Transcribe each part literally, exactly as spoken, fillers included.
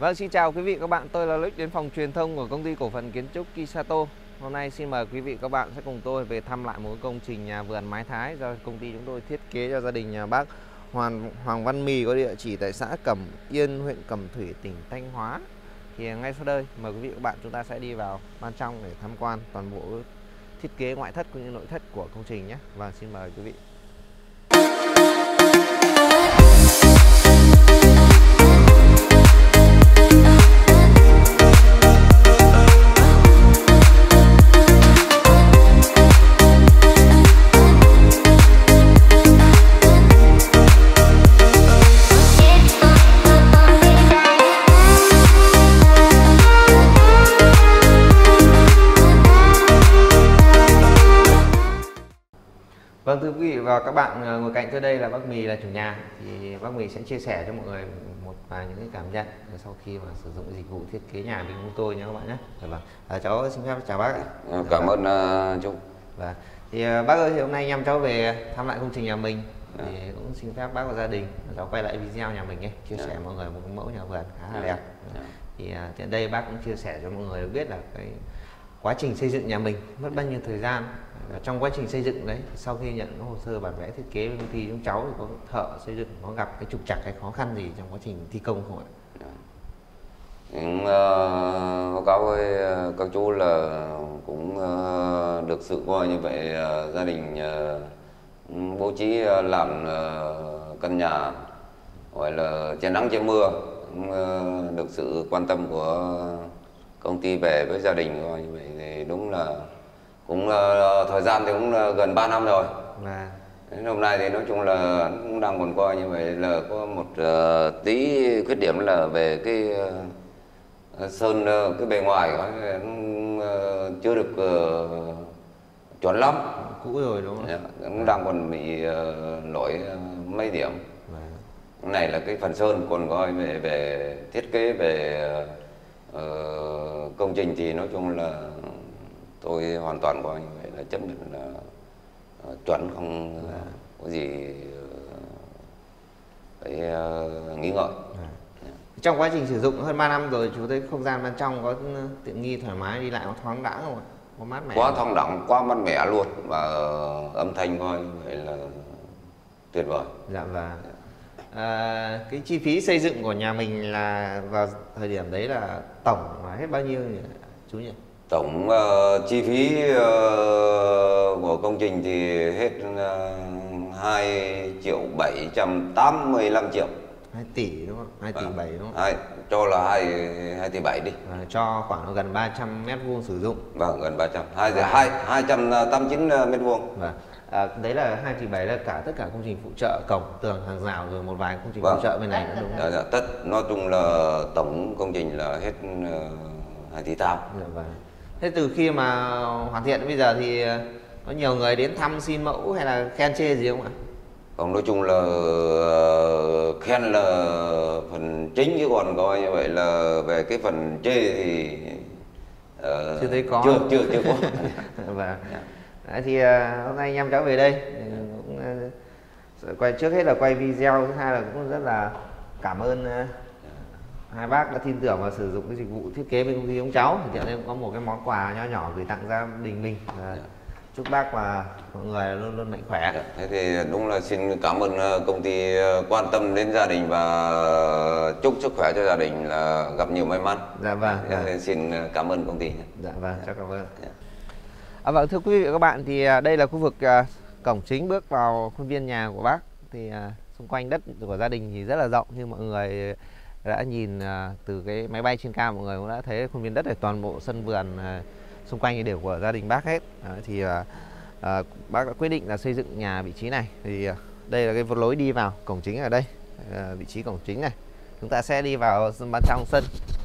Vâng, xin chào quý vị các bạn, tôi là Lích đến phòng truyền thông của công ty cổ phần kiến trúc Kisato. Hôm nay xin mời quý vị các bạn sẽ cùng tôi về thăm lại một công trình nhà vườn mái Thái do công ty chúng tôi thiết kế cho gia đình nhà bác Hoàng Hoàng Văn Mì có địa chỉ tại xã Cẩm Yên, huyện Cẩm Thủy, tỉnh Thanh Hóa. Thì ngay sau đây mời quý vị các bạn chúng ta sẽ đi vào bên trong để tham quan toàn bộ thiết kế ngoại thất cũng như nội thất của công trình nhé. Và xin mời quý vị. Vâng, thưa quý vị và các bạn, ngồi cạnh tôi đây là bác Mì, là chủ nhà. Thì bác Mì sẽ chia sẻ cho mọi người một vài những cái cảm nhận sau khi mà sử dụng dịch vụ thiết kế nhà bên chúng tôi nha các bạn nhé. Vâng, à, cháu xin phép chào bác ạ. Cảm ơn uh, Trung. Và thì uh, bác ơi, thì hôm nay anh em cháu về thăm lại công trình nhà mình, thì à. cũng xin phép bác và gia đình cháu quay lại video nhà mình ấy, chia sẻ à. mọi người một mẫu nhà vườn khá là à. đẹp. À. Thì uh, tiện đây bác cũng chia sẻ cho mọi người biết là cái quá trình xây dựng nhà mình mất bao nhiêu thời gian. Trong quá trình xây dựng đấy, sau khi nhận hồ sơ bản vẽ thiết kế bên công ty chúng cháu thì có thợ xây dựng có gặp cái trục trặc hay khó khăn gì trong quá trình thi công không ạ? Cũng báo cáo với các chú là cũng uh, được sự coi như vậy, uh, gia đình uh, bố trí uh, làm uh, căn nhà gọi là che nắng che mưa, uh, được sự quan tâm của công ty về với gia đình coi như vậy thì đúng là cũng uh, thời gian thì cũng uh, gần ba năm rồi. À. Đến hôm nay thì nói chung là cũng đang còn coi như vậy là có một uh, tí khuyết điểm là về cái uh, sơn uh, cái bề ngoài uh, chưa được uh, chuẩn lắm, cũ rồi đúng không? Yeah, cũng à. đang còn bị uh, lỗi uh, mấy điểm. À. Cái này là cái phần sơn, còn coi về về thiết kế về uh, công trình thì nói chung là tôi hoàn toàn coi như vậy là chấp nhận là uh, chuẩn, không uh, có gì uh, phải uh, nghĩ ngợi. À. Yeah. Trong quá trình sử dụng hơn ba năm rồi, chú thấy không gian bên trong có tiện nghi thoải mái, đi lại có thoáng đãng không ạ? Có mát mẻ? Quá thoáng đãng, quá mát mẻ luôn, và uh, âm thanh coi như vậy là tuyệt vời. Dạ vâng. À, cái chi phí xây dựng của nhà mình là vào thời điểm đấy là tổng là hết bao nhiêu nhỉ chú nhỉ? Tổng uh, chi phí uh, của công trình thì hết uh, hai triệu bảy trăm tám mươi lăm triệu. hai tỷ đúng không? hai tỷ bảy đúng không? hai, cho là hai tỷ bảy đi. À, cho khoảng gần ba trăm mét vuông sử dụng. Vâng, gần ba trăm. hai trăm tám mươi chín mét vuông. Vâng. À, đấy là hai tỷ bảy là cả tất cả công trình phụ trợ, cổng, tường, hàng rào rồi một vài công trình vâng. phụ trợ bên này nữa đúng không? Dạ, dạ, tất nói chung là tổng công trình là hết uh, hai tỷ tao. Dạ, vâng. Thế từ khi mà hoàn thiện bây giờ thì có nhiều người đến thăm xin mẫu hay là khen chê gì không ạ? Còn nói chung là uh, khen là phần chính, chứ còn coi như vậy là về cái phần chê thì uh, chưa thấy có. Chưa chưa chưa có. Vâng. Đấy, thì uh, hôm nay anh em cháu về đây cũng uh, quay trước hết là quay video, thứ hai là cũng rất là cảm ơn uh, hai bác đã tin tưởng và sử dụng cái dịch vụ thiết kế bên công ty ông cháu. Thì hiện có một cái món quà nho nhỏ gửi tặng gia đình mình. À, chúc bác và mọi người luôn luôn mạnh khỏe. Dạ, thế thì đúng là xin cảm ơn công ty quan tâm đến gia đình và chúc sức khỏe cho gia đình là gặp nhiều may mắn. Dạ vâng. Dạ, dạ. Xin cảm ơn công ty. Dạ vâng, dạ. Chắc cảm ơn. Dạ. À, vâng, thưa quý vị và các bạn, thì đây là khu vực uh, cổng chính bước vào khuôn viên nhà của bác. Thì uh, xung quanh đất của gia đình thì rất là rộng, như mọi người đã nhìn uh, từ cái máy bay trên cao, mọi người cũng đã thấy khuôn viên đất này, toàn bộ sân vườn uh, xung quanh thì đều của gia đình bác hết. Đó, thì uh, uh, bác đã quyết định là xây dựng nhà vị trí này. Thì uh, đây là cái lối đi vào cổng chính ở đây, uh, vị trí cổng chính này. Chúng ta sẽ đi vào bên trong sân.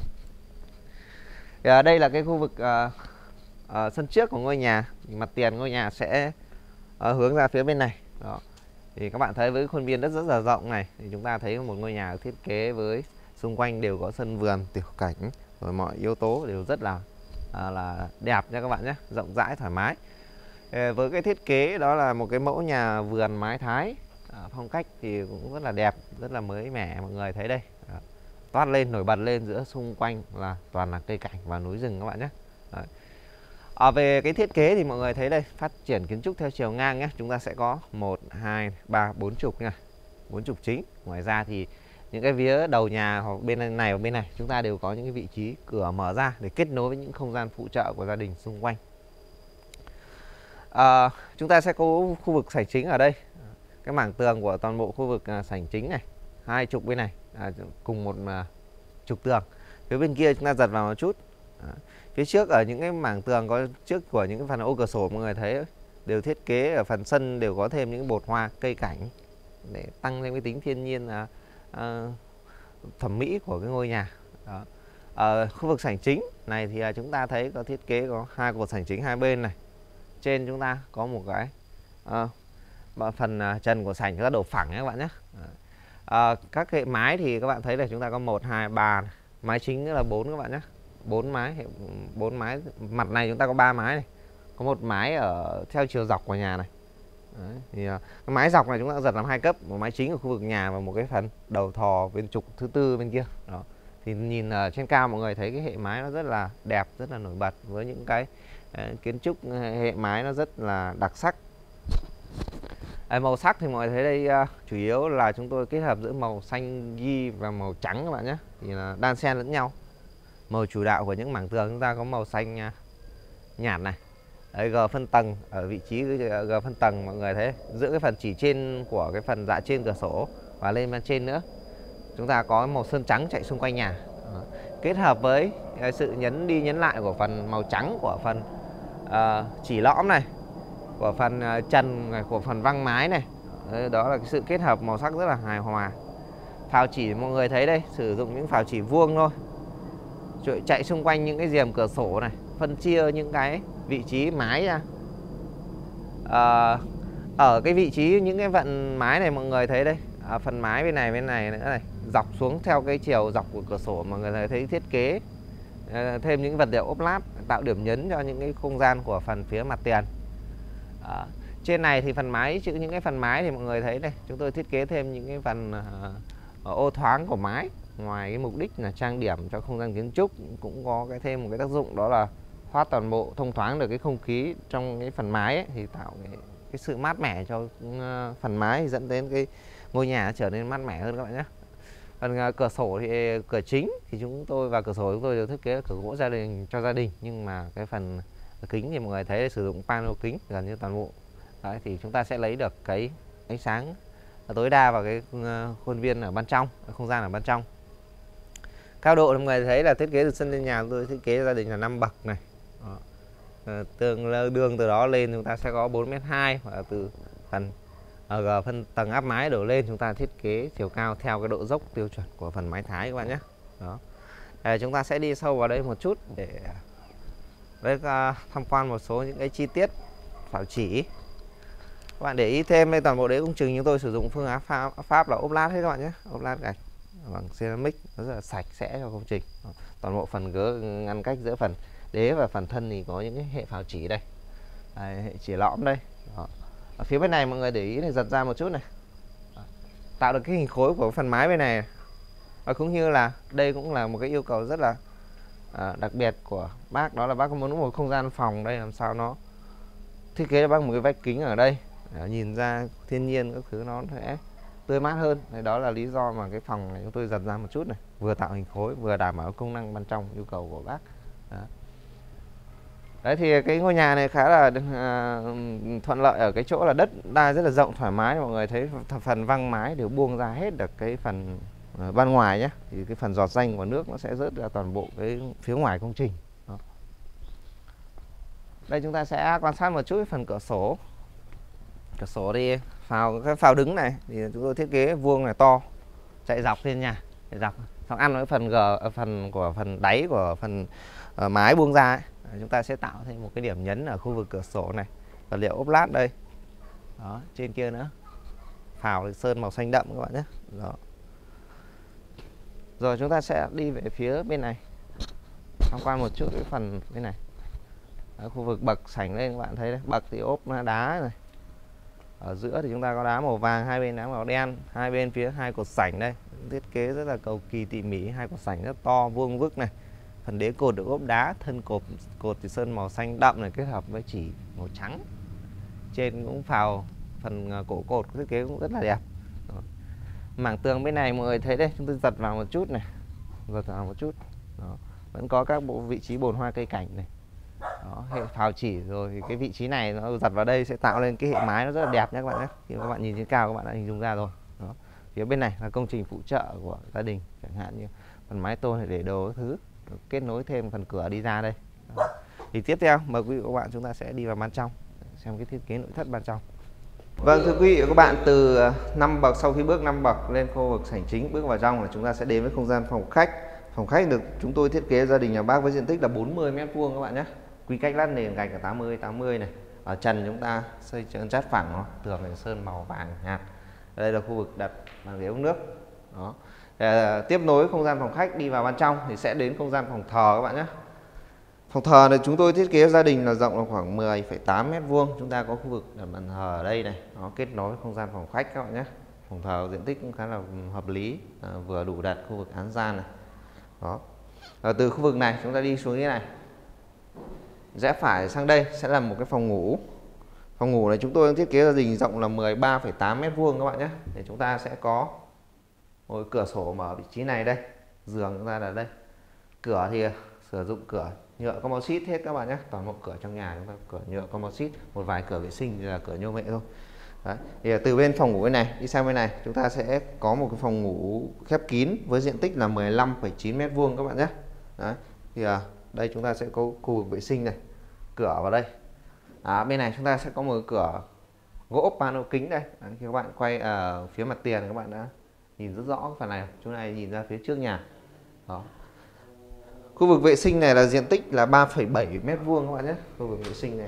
Thì, uh, đây là cái khu vực uh, uh, sân trước của ngôi nhà. Mặt tiền ngôi nhà sẽ uh, hướng ra phía bên này. Đó. Thì các bạn thấy với khuôn viên đất rất là rộng này, thì chúng ta thấy một ngôi nhà thiết kế với xung quanh đều có sân vườn, tiểu cảnh, rồi mọi yếu tố đều rất là à, là đẹp nha các bạn nhé, rộng rãi thoải mái. À, với cái thiết kế đó là một cái mẫu nhà vườn mái Thái, à, phong cách thì cũng rất là đẹp, rất là mới mẻ, mọi người thấy đây. À, toát lên, nổi bật lên giữa xung quanh là toàn là cây cảnh và núi rừng các bạn nhé. Đấy. À, về cái thiết kế thì mọi người thấy đây, phát triển kiến trúc theo chiều ngang nhé. Chúng ta sẽ có một, hai, ba, bốn trục nha, bốn trục chính. Ngoài ra thì những cái vía đầu nhà hoặc bên này và bên này chúng ta đều có những cái vị trí cửa mở ra để kết nối với những không gian phụ trợ của gia đình xung quanh. À, chúng ta sẽ có khu vực sảnh chính ở đây. Cái mảng tường của toàn bộ khu vực sảnh chính này, hai trục bên này à, cùng một à, trục tường. Phía bên kia chúng ta giật vào một chút. À, phía trước ở những cái mảng tường có trước của những cái phần ô cửa sổ mọi người thấy đều thiết kế ở phần sân đều có thêm những bột hoa cây cảnh để tăng thêm cái tính thiên nhiên à, à, thẩm mỹ của cái ngôi nhà. Đó. Ở khu vực sảnh chính này thì chúng ta thấy có thiết kế có hai cột sảnh chính hai bên này. Trên chúng ta có một cái à, phần trần của sảnh chúng ta đổ phẳng nhé các bạn nhé. À, các hệ mái thì các bạn thấy là chúng ta có một, hai, ba, mái chính nữa là bốn các bạn nhé. Bốn mái, bốn mái mặt này chúng ta có ba mái này, có một mái ở theo chiều dọc của nhà này. Đấy, thì cái mái dọc này chúng ta giật làm hai cấp, một mái chính ở khu vực nhà và một cái phần đầu thò bên trục thứ tư bên kia. Đó. Thì nhìn ở trên cao mọi người thấy cái hệ mái nó rất là đẹp, rất là nổi bật với những cái uh, kiến trúc hệ mái nó rất là đặc sắc. À, màu sắc thì mọi người thấy đây uh, chủ yếu là chúng tôi kết hợp giữa màu xanh ghi và màu trắng các bạn nhé, thì là đan xen lẫn nhau. Màu chủ đạo của những mảng tường chúng ta có màu xanh uh, nhạt này. Đấy, G phân tầng ở vị trí G phân tầng mọi người thấy giữa cái phần chỉ trên của cái phần dạ trên cửa sổ và lên bên trên nữa chúng ta có màu sơn trắng chạy xung quanh nhà. Đó. Kết hợp với cái sự nhấn đi nhấn lại của phần màu trắng của phần uh, chỉ lõm này, của phần uh, trần này, của phần văng mái này. Đấy, đó là cái sự kết hợp màu sắc rất là hài hòa. Phào chỉ mọi người thấy đây sử dụng những phào chỉ vuông thôi, chạy xung quanh những cái rèm cửa sổ này, phân chia những cái vị trí mái ra. À, ở cái vị trí những cái vận mái này mọi người thấy đây, à, phần mái bên này bên này nữa này, dọc xuống theo cái chiều dọc của cửa sổ mọi người thấy thiết kế à, thêm những vật liệu ốp lát tạo điểm nhấn cho những cái không gian của phần phía mặt tiền. À, trên này thì phần mái chữ những cái phần mái thì mọi người thấy đây, chúng tôi thiết kế thêm những cái phần uh, ô thoáng của mái. Ngoài cái mục đích là trang điểm cho không gian kiến trúc cũng có cái thêm một cái tác dụng đó là thoát toàn bộ thông thoáng được cái không khí trong cái phần mái ấy, thì tạo cái, cái sự mát mẻ cho uh, phần mái dẫn đến cái ngôi nhà trở nên mát mẻ hơn các bạn nhé. Phần uh, cửa sổ thì cửa chính thì chúng tôi và cửa sổ chúng tôi đều thiết kế cửa gỗ gia đình cho gia đình, nhưng mà cái phần kính thì mọi người thấy sử dụng panel kính gần như toàn bộ. Đấy, thì chúng ta sẽ lấy được cái ánh sáng tối đa vào cái khuôn viên ở bên trong, không gian ở bên trong. Cao độ mọi người thấy là thiết kế từ sân lên nhà tôi thiết kế gia đình là năm bậc này. Đó. À, tương đương từ đó lên chúng ta sẽ có bốn mét hai, và từ phần ở phân tầng áp mái đổ lên chúng ta thiết kế chiều cao theo cái độ dốc tiêu chuẩn của phần mái Thái các bạn nhé. Đó. À, chúng ta sẽ đi sâu vào đây một chút để đấy, tham quan một số những cái chi tiết phảo chỉ. Các bạn để ý thêm đây, toàn bộ đế công trình chúng tôi sử dụng phương án pháp, pháp là ốp lát hết các bạn nhé, ốp lát gạch bằng ceramic, nó rất là sạch sẽ cho công trình. Đó. Toàn bộ phần gớ ngăn cách giữa phần đế và phần thân thì có những cái hệ phảo chỉ đây, đây hệ chỉ lõm đây. Đó. Ở phía bên này mọi người để ý này, giật ra một chút này. Đó. Tạo được cái hình khối của phần mái bên này. Và cũng như là đây cũng là một cái yêu cầu rất là à, đặc biệt của bác, đó là bác muốn một không gian phòng đây làm sao nó thiết kế bằng một cái vách kính ở đây để nhìn ra thiên nhiên các thứ nó sẽ tươi mát hơn. Đấy, đó là lý do mà cái phòng này chúng tôi giật ra một chút này, vừa tạo hình khối vừa đảm bảo công năng bên trong yêu cầu của bác. Đó. Đấy thì cái ngôi nhà này khá là à, thuận lợi ở cái chỗ là đất đai rất là rộng thoải mái, mọi người thấy phần văng mái đều buông ra hết được cái phần à, ban ngoài nhé, thì cái phần giọt ranh của nước nó sẽ rớt ra toàn bộ cái phía ngoài công trình. Đó. Đây chúng ta sẽ quan sát một chút phần cửa sổ. Cửa sổ thì phào cái phào đứng này thì chúng tôi thiết kế vuông này to, chạy dọc lên nhà, chạy dọc, xong ăn với phần g phần của phần đáy của phần uh, mái buông ra ấy. Chúng ta sẽ tạo thêm một cái điểm nhấn ở khu vực cửa sổ này, vật liệu ốp lát đây. Đó, trên kia nữa phào sơn màu xanh đậm các bạn nhé. Đó. Rồi chúng ta sẽ đi về phía bên này, tham quan một chút cái phần bên này. Đó, khu vực bậc sảnh lên các bạn thấy đấy, bậc thì ốp đá này. Ở giữa thì chúng ta có đá màu vàng, hai bên đá màu đen, hai bên phía hai cột sảnh đây. Thiết kế rất là cầu kỳ tỉ mỉ, hai cột sảnh rất to vuông vức này. Phần đế cột được ốp đá, thân cột cột thì sơn màu xanh đậm này kết hợp với chỉ màu trắng. Trên cũng phào phần cổ cột thiết kế cũng rất là đẹp. Đó. Mảng tường bên này mọi người thấy đây, chúng tôi giật vào một chút này, giật vào một chút. Đó. Vẫn có các bộ vị trí bồn hoa cây cảnh này. Đó, hệ phào chỉ rồi cái vị trí này nó giật vào đây sẽ tạo lên cái hệ mái nó rất là đẹp nhé các bạn nhé. Khi các bạn nhìn trên cao các bạn đã hình dung ra rồi. Đó. Phía bên này là công trình phụ trợ của gia đình, chẳng hạn như phần mái tôn để đồ các thứ, kết nối thêm phần cửa đi ra đây. Đó. Thì tiếp theo mời quý vị và các bạn chúng ta sẽ đi vào ban trong xem cái thiết kế nội thất ban trong. Vâng, thưa quý vị và các bạn, từ năm bậc, sau khi bước năm bậc lên khu vực sảnh chính bước vào trong là chúng ta sẽ đến với không gian phòng khách. Phòng khách được chúng tôi thiết kế gia đình nhà bác với diện tích là bốn mươi mét vuông các bạn nhé. Quy cách lát nền gạch là tám mươi tám mươi này. Ở trần chúng ta xây trơn chát phẳng, tường này sơn màu vàng nhạt. Đây là khu vực đặt bàn ghế uống nước. Đó. À, tiếp nối không gian phòng khách đi vào ban trong thì sẽ đến không gian phòng thờ các bạn nhé. Phòng thờ này chúng tôi thiết kế gia đình là rộng là khoảng mười phẩy tám mét vuông. Chúng ta có khu vực đặt bàn thờ ở đây này, nó kết nối với không gian phòng khách các bạn nhé. Phòng thờ diện tích cũng khá là hợp lý, à, vừa đủ đặt khu vực án gian này. Đó. À, từ khu vực này chúng ta đi xuống cái này, rẽ phải sang đây sẽ là một cái phòng ngủ. Phòng ngủ này chúng tôi thiết kế gia đình rộng là mười ba phẩy tám mét vuông các bạn nhé. Để chúng ta sẽ có một cửa sổ mở ở vị trí này đây, giường chúng ta là đây. Cửa thì sử dụng cửa nhựa composite hết các bạn nhé. Toàn bộ cửa trong nhà chúng ta cửa nhựa composite, một vài cửa vệ sinh thì là cửa nhôm mệ thôi. Đấy. Thì từ bên phòng ngủ bên này đi sang bên này chúng ta sẽ có một cái phòng ngủ khép kín với diện tích là mười lăm phẩy chín mét vuông các bạn nhé. Đấy. Thì à, đây chúng ta sẽ có khu vực vệ sinh này, cửa vào đây. À, bên này chúng ta sẽ có một cửa gỗ pano kính đây. Đấy, khi các bạn quay ở phía mặt tiền các bạn đã nhìn rất rõ cái phần này. Chỗ này nhìn ra phía trước nhà. Đó. Khu vực vệ sinh này là diện tích là ba phẩy bảy mét vuông các bạn nhé. Khu vực vệ sinh này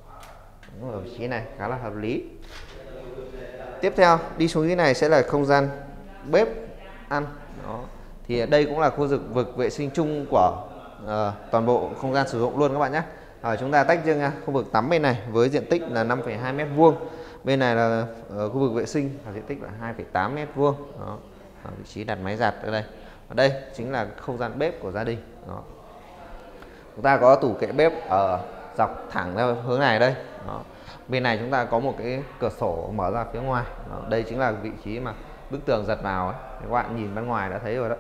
ở vị trí này khá là hợp lý. Tiếp theo đi xuống cái này sẽ là không gian bếp ăn. Đó. Thì đây cũng là khu vực vực vệ sinh chung của uh, toàn bộ không gian sử dụng luôn các bạn nhé. À, chúng ta tách riêng nha, khu vực tắm bên này với diện tích là năm phẩy hai mét vuông. Bên này là uh, khu vực vệ sinh là diện tích là hai phẩy tám mét vuông. Đó. À, vị trí đặt máy giặt ở đây. Ở đây chính là không gian bếp của gia đình. Đó. Chúng ta có tủ kệ bếp ở dọc thẳng theo hướng này đây. Đó. Bên này chúng ta có một cái cửa sổ mở ra phía ngoài. Đó. Đây chính là vị trí mà bức tường giật vào ấy. Các bạn nhìn bên ngoài đã thấy rồi đó.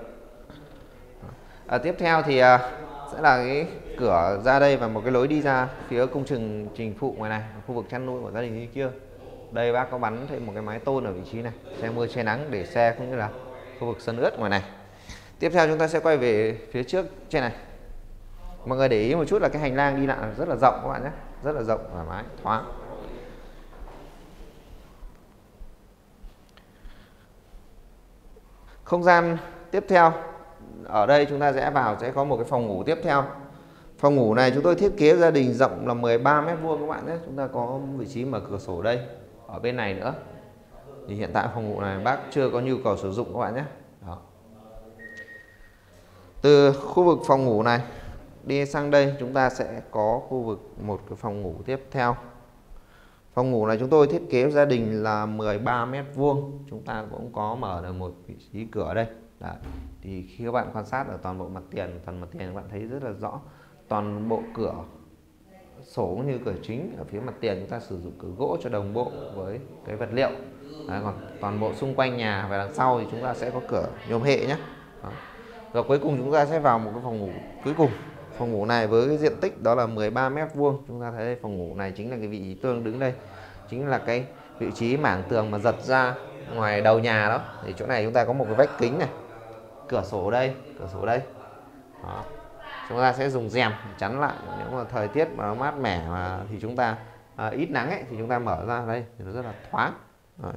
À, tiếp theo thì à, sẽ là cái cửa ra đây và một cái lối đi ra phía công trình trình phụ ngoài này, khu vực chăn nuôi của gia đình như kia. Đây bác có bắn thêm một cái mái tôn ở vị trí này, che mưa che nắng để xe cũng như là khu vực sân ướt ngoài này. Tiếp theo chúng ta sẽ quay về phía trước trên này. Mọi người để ý một chút là cái hành lang đi lại rất là rộng các bạn nhé, rất là rộng, thoải mái, thoáng. Không gian tiếp theo ở đây chúng ta sẽ vào sẽ có một cái phòng ngủ tiếp theo. Phòng ngủ này chúng tôi thiết kế gia đình rộng là mười ba mét vuông các bạn nhé. Chúng ta có vị trí mở cửa sổ đây, ở bên này nữa. Thì hiện tại phòng ngủ này bác chưa có nhu cầu sử dụng các bạn nhé. Đó. Từ khu vực phòng ngủ này đi sang đây chúng ta sẽ có khu vực một cái phòng ngủ tiếp theo. Phòng ngủ này chúng tôi thiết kế gia đình là mười ba mét vuông. Chúng ta cũng có mở được một vị trí cửa ở đây. Đấy. Thì khi các bạn quan sát ở toàn bộ mặt tiền, phần mặt tiền các bạn thấy rất là rõ. Toàn bộ cửa sổ cũng như cửa chính ở phía mặt tiền chúng ta sử dụng cửa gỗ cho đồng bộ với cái vật liệu. Đấy, còn toàn bộ xung quanh nhà và đằng sau thì chúng ta sẽ có cửa nhôm hệ nhé. Đó. Rồi cuối cùng chúng ta sẽ vào một cái phòng ngủ cuối cùng. Phòng ngủ này với cái diện tích đó là mười ba mét vuông. Chúng ta thấy đây, phòng ngủ này chính là cái vị trí tôi đang đứng đây, chính là cái vị trí mảng tường mà giật ra ngoài đầu nhà đó. Thì chỗ này chúng ta có một cái vách kính này, cửa sổ đây, cửa sổ đây. Đó. Chúng ta sẽ dùng rèm chắn lại. Nếu mà thời tiết mà nó mát mẻ mà thì chúng ta à, ít nắng ấy, thì chúng ta mở ra đây thì nó rất là thoáng. Đấy.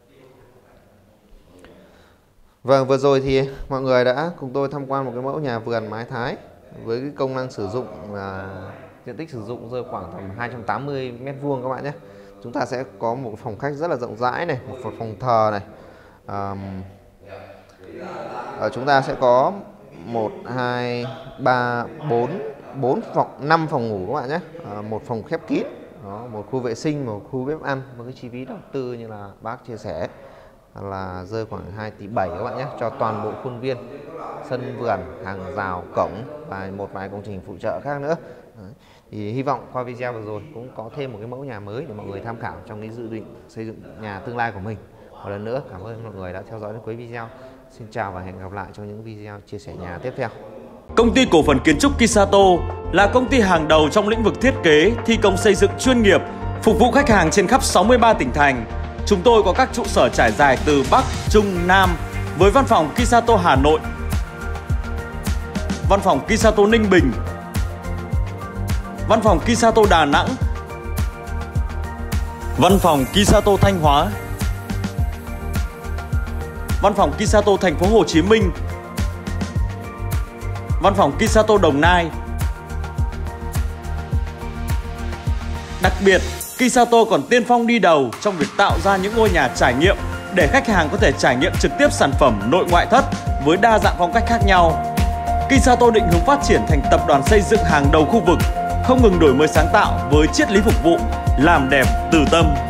Vâng, vừa rồi thì mọi người đã cùng tôi tham quan một cái mẫu nhà vườn mái Thái với cái công năng sử dụng là diện tích sử dụng rơi khoảng tầm hai trăm tám mươi mét vuông các bạn nhé. Chúng ta sẽ có một phòng khách rất là rộng rãi này, một phòng thờ này. À, ở chúng ta sẽ có một, hai, ba, bốn, bốn phòng, năm phòng ngủ các bạn nhé. À, một phòng khép kín Đó, một khu vệ sinh, một khu bếp ăn, một cái chi phí đầu tư như là bác chia sẻ là rơi khoảng hai tỷ bảy các bạn nhé, cho toàn bộ khuôn viên, sân vườn, hàng rào, cổng và một vài công trình phụ trợ khác nữa. Đấy. Thì hy vọng qua video vừa rồi cũng có thêm một cái mẫu nhà mới để mọi người tham khảo trong cái dự định xây dựng nhà tương lai của mình. Một lần nữa cảm ơn mọi người đã theo dõi đến cuối video. Xin chào và hẹn gặp lại trong những video chia sẻ nhà tiếp theo. Công ty cổ phần kiến trúc Kisato là công ty hàng đầu trong lĩnh vực thiết kế, thi công xây dựng chuyên nghiệp, phục vụ khách hàng trên khắp sáu mươi ba tỉnh thành. Chúng tôi có các trụ sở trải dài từ Bắc, Trung, Nam với văn phòng Kisato Hà Nội, văn phòng Kisato Ninh Bình, văn phòng Kisato Đà Nẵng, văn phòng Kisato Thanh Hóa, văn phòng Kisato Thành phố Hồ Chí Minh, văn phòng Kisato Đồng Nai. Đặc biệt, Kisato còn tiên phong đi đầu trong việc tạo ra những ngôi nhà trải nghiệm để khách hàng có thể trải nghiệm trực tiếp sản phẩm nội ngoại thất với đa dạng phong cách khác nhau. Kisato định hướng phát triển thành tập đoàn xây dựng hàng đầu khu vực, không ngừng đổi mới sáng tạo với triết lý phục vụ, làm đẹp từ tâm.